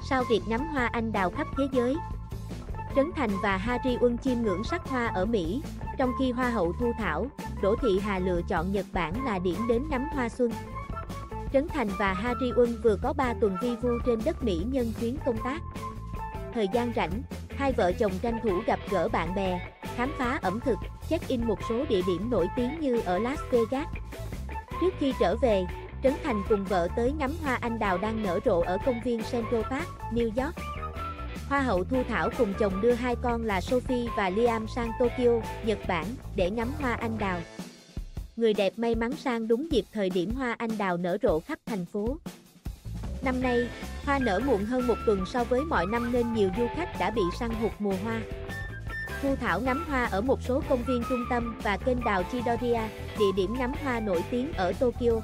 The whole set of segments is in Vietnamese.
Sao việc ngắm hoa anh đào khắp thế giới? Trấn Thành và Harry Won chiêm ngưỡng sắc hoa ở Mỹ, trong khi Hoa hậu Thu Thảo, Đỗ Thị Hà lựa chọn Nhật Bản là điểm đến ngắm hoa xuân. Trấn Thành và Harry Won vừa có 3 tuần vi vu trên đất Mỹ nhân chuyến công tác. Thời gian rảnh, hai vợ chồng tranh thủ gặp gỡ bạn bè, khám phá ẩm thực, check-in một số địa điểm nổi tiếng như ở Las Vegas. Trước khi trở về, Trấn Thành cùng vợ tới ngắm hoa anh đào đang nở rộ ở công viên Central Park, New York. Hoa hậu Thu Thảo cùng chồng đưa hai con là Sophie và Liam sang Tokyo, Nhật Bản, để ngắm hoa anh đào. Người đẹp may mắn sang đúng dịp thời điểm hoa anh đào nở rộ khắp thành phố. Năm nay, hoa nở muộn hơn một tuần so với mọi năm nên nhiều du khách đã bị săn hụt mùa hoa. Thu Thảo ngắm hoa ở một số công viên trung tâm và kênh đào Chidoriya, địa điểm ngắm hoa nổi tiếng ở Tokyo.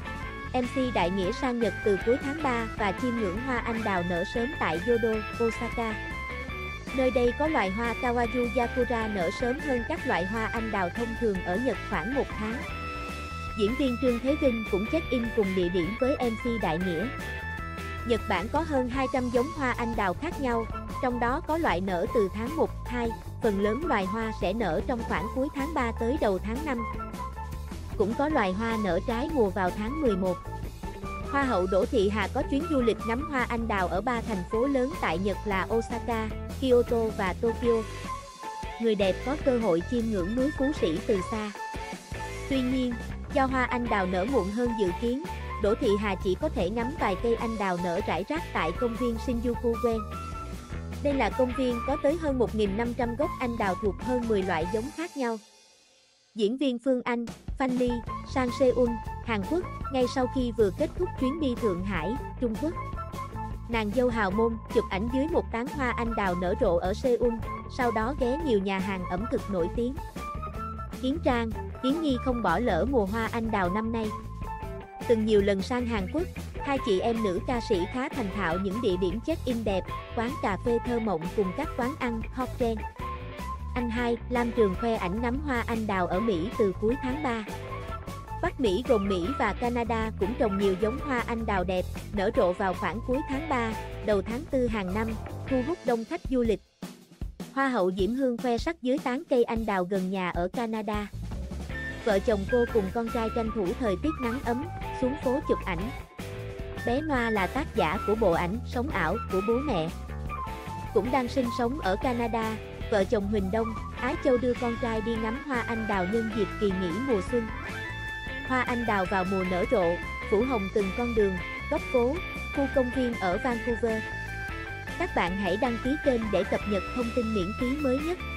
MC Đại Nghĩa sang Nhật từ cuối tháng 3 và chiêm ngưỡng hoa anh đào nở sớm tại Yodo, Osaka. Nơi đây có loài hoa Kawayu Yakura nở sớm hơn các loại hoa anh đào thông thường ở Nhật khoảng 1 tháng. Diễn viên Trương Thế Vinh cũng check-in cùng địa điểm với MC Đại Nghĩa. Nhật Bản có hơn 200 giống hoa anh đào khác nhau, trong đó có loại nở từ tháng 1, 2, phần lớn loài hoa sẽ nở trong khoảng cuối tháng 3 tới đầu tháng 5. Cũng có loài hoa nở trái mùa vào tháng 11. Hoa hậu Đỗ Thị Hà có chuyến du lịch ngắm hoa anh đào ở 3 thành phố lớn tại Nhật là Osaka, Kyoto và Tokyo. Người đẹp có cơ hội chiêm ngưỡng núi Phú Sĩ từ xa. Tuy nhiên, do hoa anh đào nở muộn hơn dự kiến, Đỗ Thị Hà chỉ có thể ngắm vài cây anh đào nở rải rác tại công viên Shinjuku-guen. Đây là công viên có tới hơn 1.500 gốc anh đào thuộc hơn 10 loại giống khác nhau. Diễn viên Phương Anh, Fanny, sang Seoul, Hàn Quốc, ngay sau khi vừa kết thúc chuyến đi Thượng Hải, Trung Quốc. Nàng dâu hào môn chụp ảnh dưới một tán hoa anh đào nở rộ ở Seoul, sau đó ghé nhiều nhà hàng ẩm thực nổi tiếng. Yến Trang, Yến Nhi không bỏ lỡ mùa hoa anh đào năm nay. Từng nhiều lần sang Hàn Quốc, hai chị em nữ ca sĩ khá thành thạo những địa điểm check-in đẹp, quán cà phê thơ mộng cùng các quán ăn hot trend. Anh hai, Lam Trường khoe ảnh ngắm hoa anh đào ở Mỹ từ cuối tháng 3. Bắc Mỹ gồm Mỹ và Canada cũng trồng nhiều giống hoa anh đào đẹp, nở rộ vào khoảng cuối tháng 3, đầu tháng 4 hàng năm, thu hút đông khách du lịch. Hoa hậu Diễm Hương khoe sắc dưới tán cây anh đào gần nhà ở Canada. Vợ chồng cô cùng con trai tranh thủ thời tiết nắng ấm, xuống phố chụp ảnh. Bé Noa là tác giả của bộ ảnh Sống ảo của bố mẹ. Cũng đang sinh sống ở Canada, vợ chồng Huỳnh Đông, Ái Châu đưa con trai đi ngắm hoa anh đào nhân dịp kỳ nghỉ mùa xuân. Hoa anh đào vào mùa nở rộ, phủ hồng từng con đường, góc phố, khu công viên ở Vancouver. Các bạn hãy đăng ký kênh để cập nhật thông tin miễn phí mới nhất.